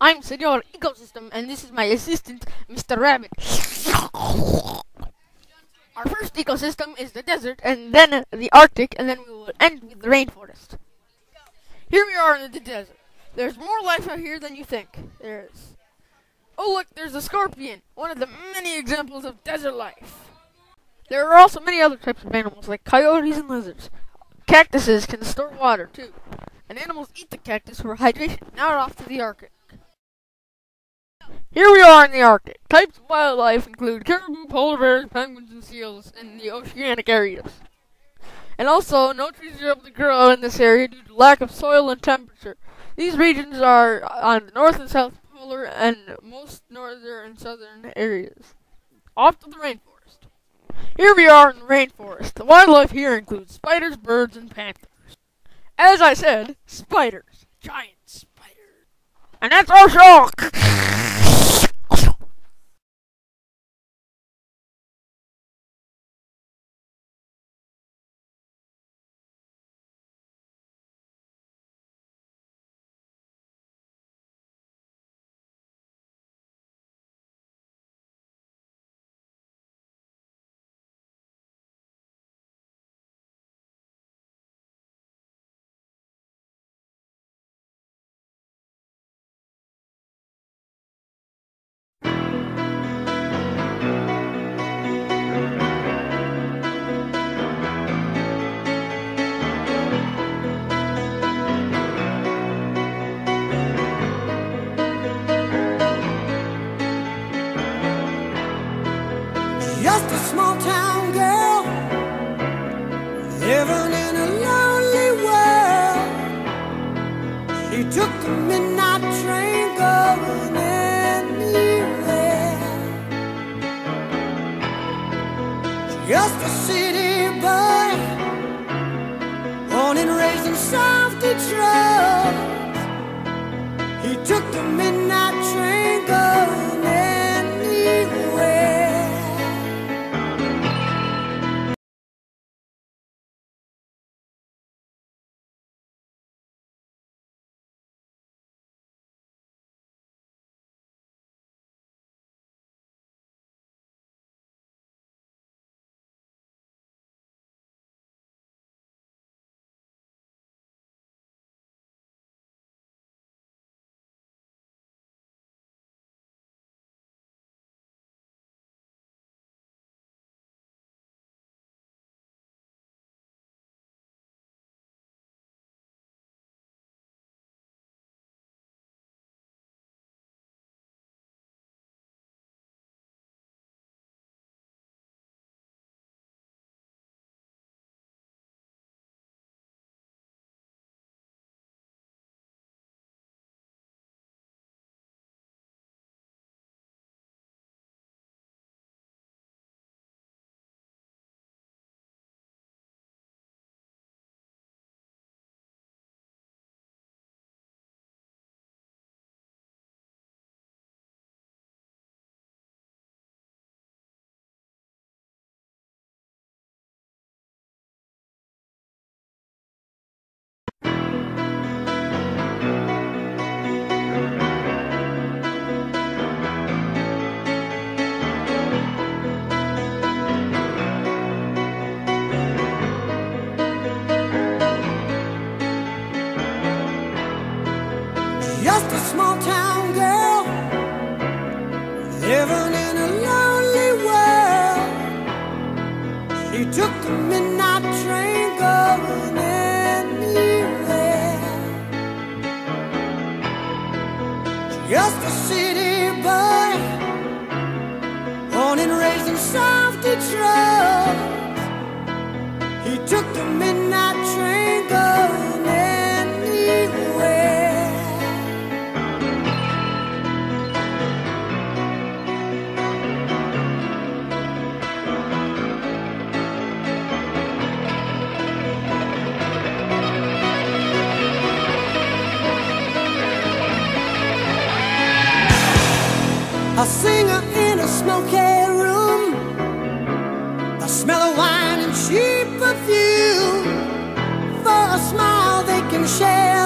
I'm Senor Ecosystem, and this is my assistant, Mr. Rabbit. Our first ecosystem is the desert, and then the Arctic, and then we will end with the rainforest. Here we are in the desert. There's more life out here than you think there is. Oh look, there's a scorpion, one of the many examples of desert life. There are also many other types of animals, like coyotes and lizards. Cactuses can store water, too. And animals eat the cactus for hydration. Now we're off to the Arctic. Here we are in the Arctic. Types of wildlife include caribou, polar bears, penguins, and seals in the oceanic areas. And also, no trees are able to grow in this area due to lack of soil and temperature. These regions are on the north and south polar and most northern and southern areas. Off to the rainforest. Here we are in the rainforest. The wildlife here includes spiders, birds, and panthers. As I said, spiders. Giant spiders. And that's our show! Just a small town girl living in a lonely world. She took the midnight train going anywhere. Just a city boy, born and raised in South Detroit. He took the midnight train going anywhere. Just a small town girl living in a lonely world. She took the midnight train going anywhere. Just a city boy, born and raised in South Detroit. He took the midnight train going anywhere. A singer in a smoky room, the smell of wine and cheap perfume. For a smile they can share